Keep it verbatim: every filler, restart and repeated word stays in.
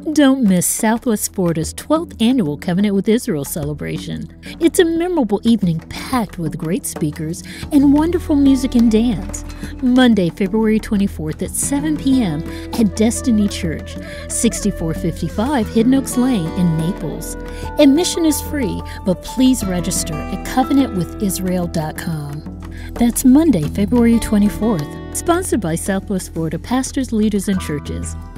Don't miss Southwest Florida's twelfth Annual Covenant with Israel celebration. It's a memorable evening packed with great speakers and wonderful music and dance. Monday, February twenty-fourth at seven p m at Destiny Church, sixty-four fifty-five Hidden Oaks Lane in Naples. Admission is free, but please register at covenant with israel dot com. That's Monday, February twenty-fourth, sponsored by Southwest Florida Pastors, Leaders, and Churches.